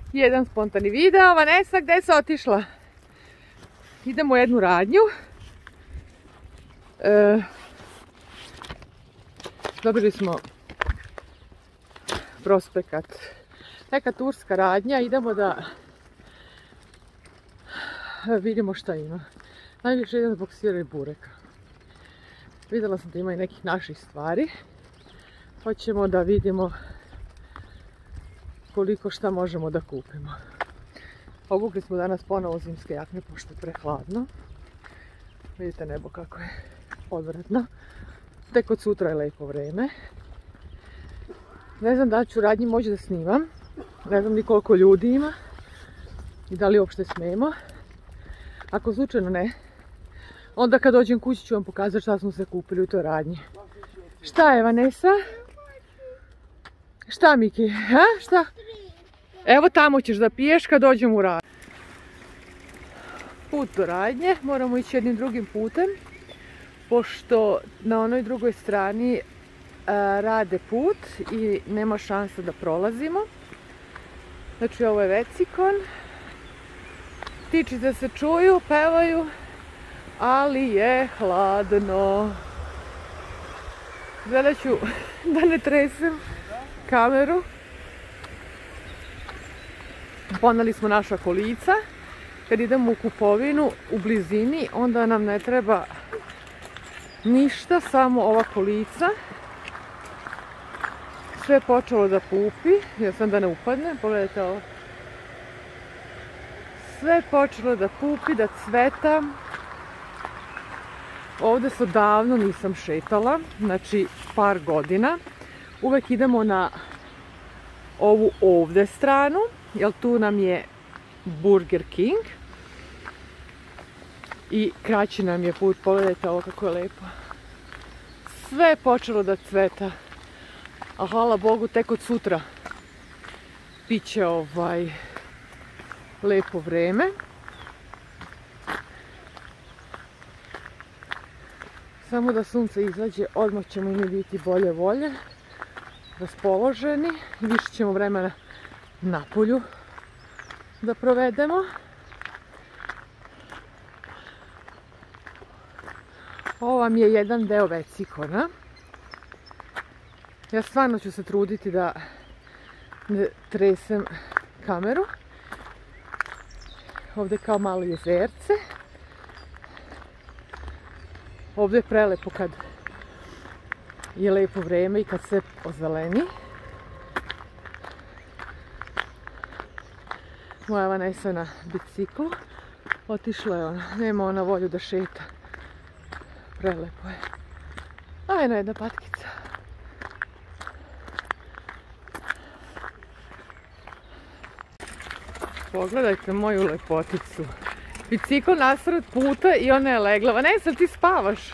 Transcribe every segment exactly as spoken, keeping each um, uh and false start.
jedan spontani video. Vanessa, gdje si otišla? Idemo u jednu radnju. E, dobili smo prospekat. Neka turska radnja. Idemo da vidimo šta ima. Najviše jedan zbog sira i bureka. Vidjela sam da ima i nekih naših stvari. Hoćemo da vidimo koliko šta možemo da kupimo. Obukli smo danas ponovo zimske jakne pošto je prehladno. Vidite nebo kako je odvratno. Tek od sutra je lepo vreme. Ne znam da li ću radnji moći da snimam. Ne znam ni koliko ljudi ima. I da li uopšte smemo. Ako slučajno ne, onda kad dođem kući ću vam pokazati šta smo se kupili u toj radnji. Šta je, Vanessa? Šta, Miki? Ha? Šta? Evo tamo ćeš da piješ kad dođem u radnju. Put do radnje. Moramo ići jednim drugim putem. Pošto na onoj drugoj strani a, rade put i nema šanse da prolazimo. Znači ovo je vecikon. Ptičice se čuju, pevaju, ali je hladno. Gledat ću da ne tresem kameru. Poneli smo naša kolica. Kad idemo u kupovinu u blizini, onda nam ne treba ništa, samo ova kolica. Sve je počelo da pupi, ja sam da ne upadne, pogledajte ovo. Sve je počelo da pupi, da cveta. Ovdje se davno nisam šetala, znači par godina. Uvek idemo na ovu ovdje stranu, jer tu nam je Burger King. I kraći nam je put, pogledajte ovo kako je lepo. Sve je počelo da cveta. A hvala Bogu, tek od sutra biće ovaj lepo vreme. Samo da sunce izađe, odmah ćemo mi biti bolje volje, raspoloženi. Više ćemo vremena na polju da provedemo. Ovo vam je jedan deo vecikona. Ja stvarno ću se truditi da ne tresem kameru. Ovdje je kao malo jezerce. Ovdje je prelepo kad je lepo vreme i kad se ozeleni. Moja Vanessa na biciklu. Otišla je ona, nema ona volju da šeta. Prelepo je. Ajde, jedna patkica. Pogledajte moju lepoticu. Bicikl nasred puta i ona je legla. Vanessa, ti spavaš?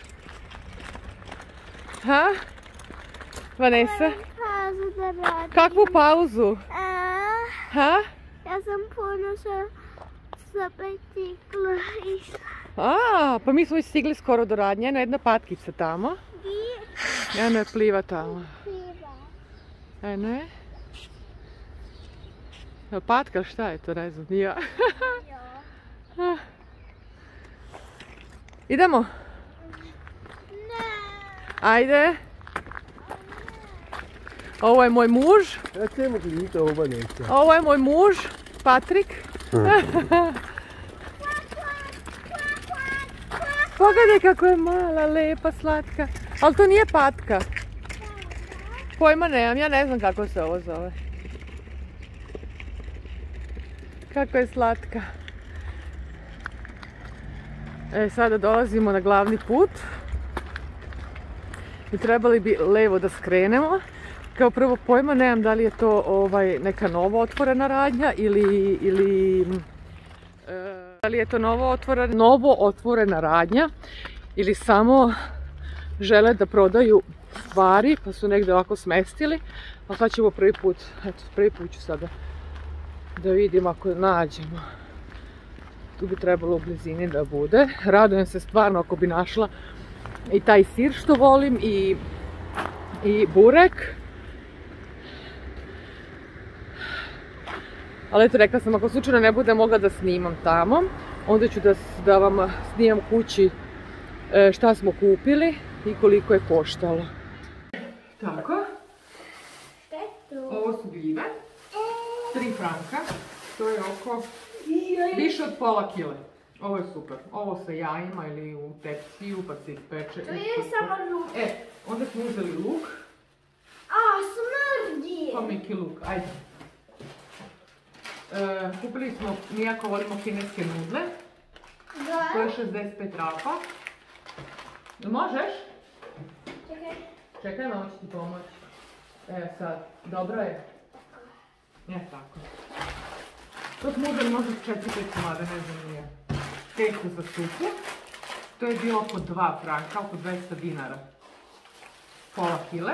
Ha? Vanessa? Pauzu da radim. Kakvu pauzu? Ha? Ja sam puno sa, sa bicikla išla. A, pa mi smo već stigli skoro do radnje. Eno jedna patkica tamo. Eno je pliva tamo. Eno je. Patka, šta je to, ne znam, ja. Idemo? Ne. Ajde. Ovo je moj muž. Ovo je moj muž, Patrik. Pogledaj kako je mala, lepa, slatka. Ali to nije patka. Pojma nemam, ja ne znam kako se ovo zove. Kako je slatka. E, sada dolazimo na glavni put. I trebali bi levo da skrenemo. Kao prvo pojma nemam da li je to ovaj, neka novo otvorena radnja ili, ili e, da li je to novo otvorena, novo otvorena radnja ili samo žele da prodaju stvari pa su negdje ovako smestili. A sad ćemo prvi put, eto prvi put ću sada da vidim ako nađemo. Tu bi trebalo u blizini da bude. Radujem se stvarno ako bi našla i taj sir što volim i, i burek. Ali eto, rekla sam, ako slučajno ne bude mogla da snimam tamo, onda ću da, da vam snimam kući šta smo kupili i koliko je koštalo. Tako. Ovo su gljive. Tri franka. To je oko više od pola kile. Ovo je super. Ovo sa jajima ili u tepsiju pa se ispeče. To je samo luk. E, onda smo uzeli luk. A, smrdi! Pa neki luk, ajde. E, kupili smo, mi jako volimo kineske nudle. Da. To je šezdeset pet rapa. Možeš? Čekaj. Čekaj, mama će ti pomoći. E sad, dobro je? Ne, tako. To smo uzeli možda četiri pet komada, ne znam nije. Keku za supu. To je bilo oko dva franka, oko dvesta dinara. Pola kile.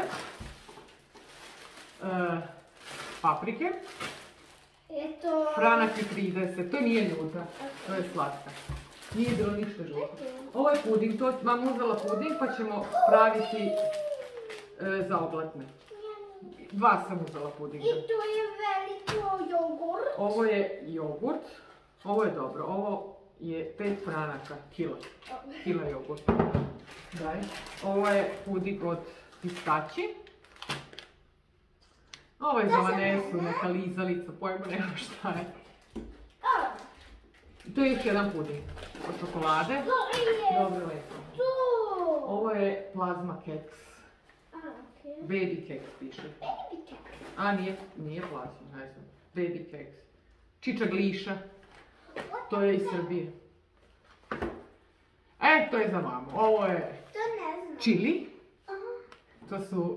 E, paprike. Eto... Franak je trideset, to nije ljuta, to je slatka. Nije bilo ništa žuto. Ovo je puding, to mam uzela puding pa ćemo praviti e, za oblatne. Dva sam uzela pudinga. I to je veliko jogurt. Ovo je jogurt, ovo je dobro, ovo je pet franaka, kilo. Kilo jogurt. Daj. Ovo je puding od pistači. Ovo je za Vanesu, neka lizalica, pojma nema šta je. To je još jedan puding od čokolade. Dobro, lepo. Ovo je plazma keks. Baby keks piše. A, nije, nije plazma, ne znam. Baby keks. Čiča gliša. To je iz Srbije. E, to je za mamu. Ovo je čili. To su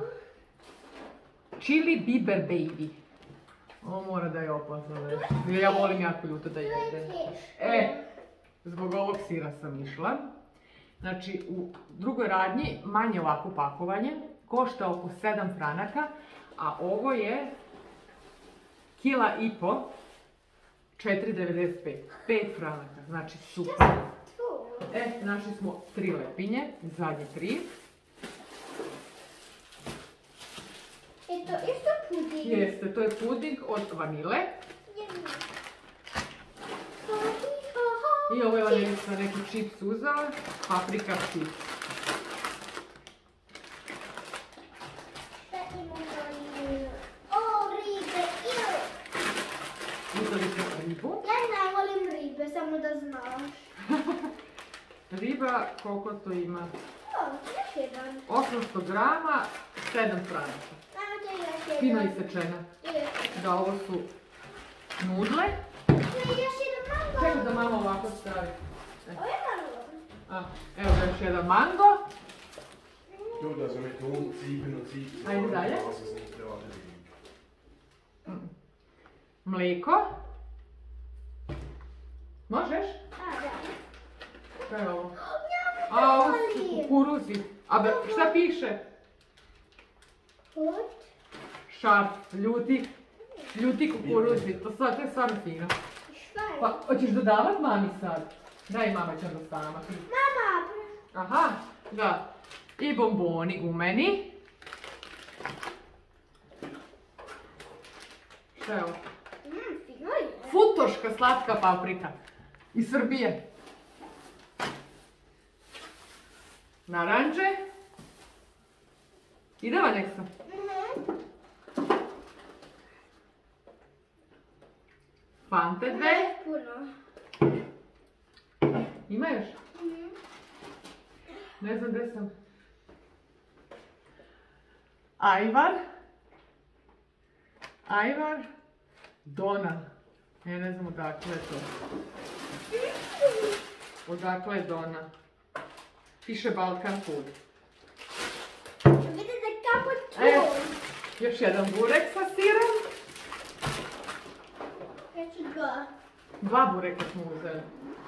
čili biber baby. Ovo mora da je opasno nešto. Ja volim jako ljuto da jedem. E, zbog ovog sira sam išla. Znači, u drugoj radnji manje ovako pakovanje. Košta oko sedam franaka. A ovo je kila i po. četiri devedeset pet. pet franaka. Znači, super. E, našli smo tri lepinje. Zadnje tri. Eto, isto puding. Jeste, to je puding od vanile. I ovo je Vanesa neki čips uzela, paprika čips. Šta imamo? O, ribe, ili. Uzeli smo ribu. Ja ne volim ribe, samo da znaš. Riba, koliko to ima? O, još jedan. osamsto grama, sedam franaka. Fino isečena. Da, ovo su nudle. Čekaj da mama ovako stavi. Ovo je mango. A, evo ga još jedan mango. Doe dat zo met de hond ziepen en ziepen. Ajde dalje. Als het niet te hard is. Mlijeko. Možeš? A, da. Šta je ovo? Ja A, ovo su kukuruzi. A be, šta piše? Hot. Šart, ljuti. Ljuti kukuruzi. To, sad, to je stvarno fino. Šta je? Pa, hoćeš dodavat mami sad? Daj, mama će onda sama. Mama! Aha, da. I bomboni gumeni. Šta je ovo? Mmm, fino je. Futoška slatka paprika. Iz Srbije. Naranđe. Ide Vanesa? Mhm. Fante dve. Ne puno. Ima još? Mhm. Ne znam gdje sam. Ajvar. Ajvar. Dona. Ja ne znam odakle je to. Odakle je Dona. Piše Balkan Food. Vidite kako E, čuo. još jedan burek sa sirom. Ja ću dva. Dva bureka smo uzeli.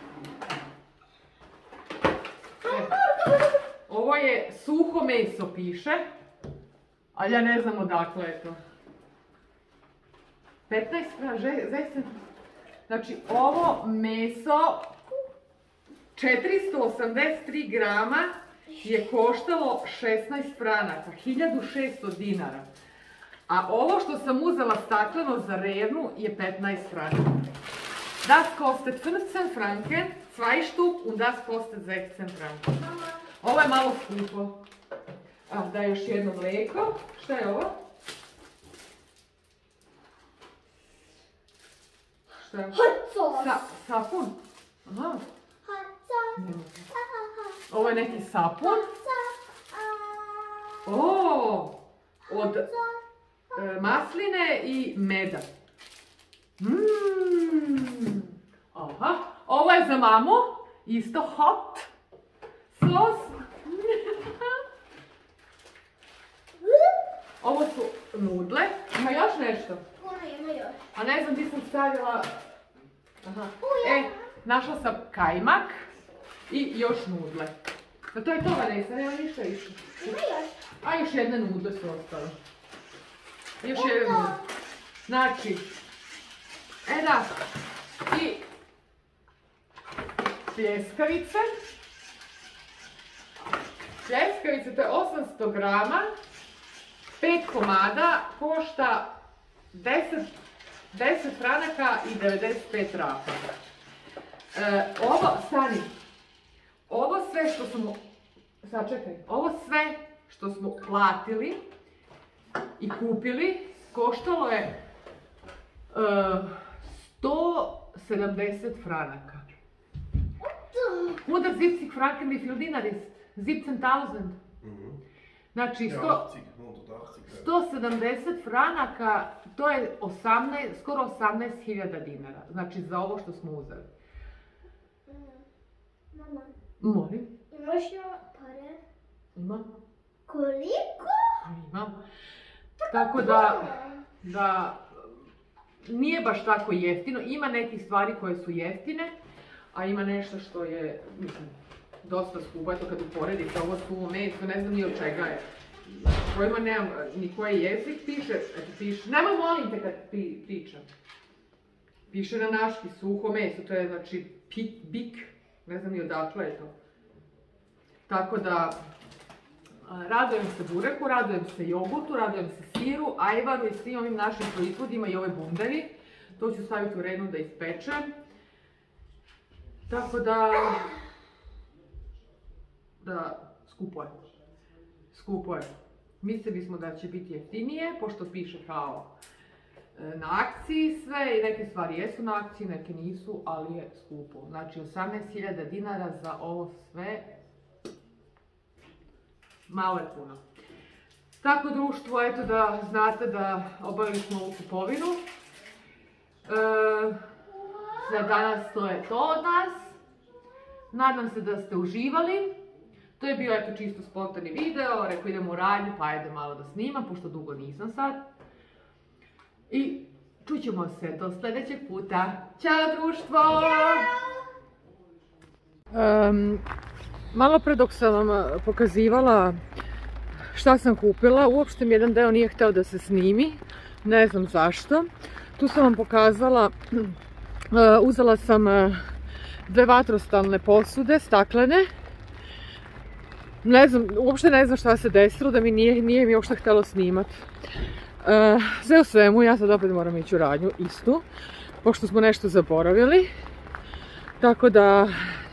E, ovo je suho meso piše. Ali ja ne znam odakle je to. petnaest zesem. Znači ovo meso četiristo osamdeset tri grama je koštalo šesnaest franaka, hiljadu šesto dinara. A ovo što sam uzela stakleno za revnu je petnaest franaka. Das kostet fünfzehn Franken, zwei Stück und das kostet sechzehn Franken. Ovo je malo skupo. A, da još jedno mlijeko. Šta je ovo? Šta je? Sa, sapun? Aha. Ovo je neki sapun. O, od e, masline i meda. Mm. Aha. Ovo je za mamu. Isto hot sos. Ovo su nudle. Ima još nešto? Ima još. A ne znam, ti sam stavila... Aha. E, našla sam kajmak i još nudle. No to je to, Vanessa, nema ništa više. Ima još. A još jedne nudle su ostale. Još jedne nudle. Znači, e da, i pljeskavice. Pljeskavice, to je osamsto grama, pet komada, košta deset franaka i devedeset pet rapa. E, ovo, stani, ovo sve što smo, sad čekaj, ovo sve što smo platili i kupili koštalo je uh, sto sedamdeset franaka. hundertsiebzig Franken, wie viel Dinar ist? siebzehntausend. Znači, sto sedamdeset franaka, to je osamnaest, skoro osamnaest hiljada dinara. Znači, za ovo što smo uzeli. Mama. Molim. Imaš pare? Imam. Koliko? Imam. Tako da, da nije baš tako jeftino. Ima nekih stvari koje su jeftine, a ima nešto što je, mislim, dosta skupo. Eto kad uporedite, ovo suvo meso, ne znam ni od čega je. Kojima nemam ni koji jezik, piše, eto piše, nemoj molim te kad pi, pričam. Piše na naški suho meso, to je znači pik, bik, ne znam ni odakle je to. Tako da, radujem se bureku, radujem se jogurtu, radujem se siru, ajvaru i svim ovim našim proizvodima i ove bundari. To ću staviti u rednu da ispečem. Tako da, da, skupo je. Skupo je. Mislili smo da će biti jeftinije, pošto piše kao na akciji sve i neke stvari jesu na akciji, neke nisu, ali je skupo. Znači osamnaest hiljada dinara za ovo sve, malo je puno. Tako društvo, eto da znate da obavili smo ovu kupovinu. E, za danas to je to od nas. Nadam se da ste uživali. To je bio eto čisto spontani video, rekao idemo u radnju pa ajde malo da snimam, pošto dugo nisam sad. I čućemo se do sljedećeg puta. Ćao društvo! Um, malo pre dok sam vam pokazivala šta sam kupila, uopšte mi jedan deo nije hteo da se snimi, ne znam zašto. Tu sam vam pokazala, uh, uzela sam uh, dve vatrostalne posude, staklene. Ne znam, uopšte ne znam šta se desilo, da mi nije, nije mi uopšte htjelo snimat. Uh, sve u svemu, ja sad opet moram ići u radnju, istu, pošto smo nešto zaboravili. Tako da,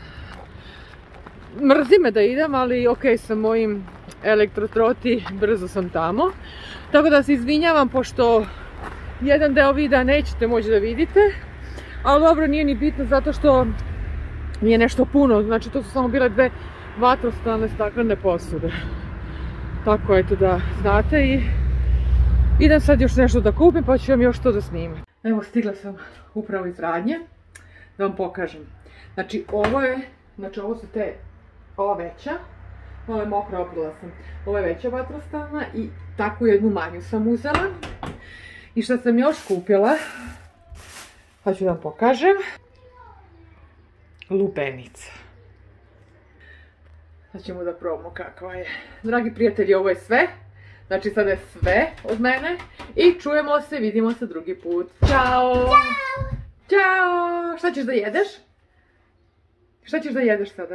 mrzi me da idem, ali ok, sa mojim elektrotroti brzo sam tamo. Tako da se izvinjavam, pošto jedan deo videa nećete moći da vidite, ali dobro, nije ni bitno zato što nije nešto puno, znači to su samo bile dve vatrostalne staklene posude. Tako eto da znate i idem sad još nešto da kupim pa ću vam još to da snimam. Evo stigla sam upravo iz radnje da vam pokažem. Znači ovo je, znači ovo su te, ova veća, ovo je mokra, oprala sam. Ovo je veća vatrostalna i takvu jednu manju sam uzela. I što sam još kupila, pa ću vam pokažem. Lubenica. Sad ćemo da probamo kakva je. Dragi prijatelji, ovo je sve. Znači sada je sve od mene. I čujemo se, vidimo se drugi put. Ćao! Ćao! Ćao! Šta ćeš da jedeš? Šta ćeš da jedeš sada?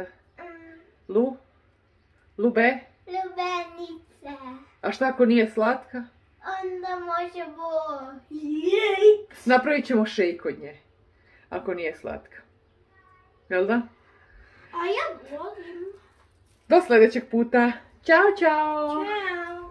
Lu? Lube? Lubenica. A šta ako nije slatka? onda možemo jeść. Napravit ćemo šejk od nje. Ako nije slatka. Jel da? A ja volim. Do sljedećeg puta. Ćao, čao! Ćao.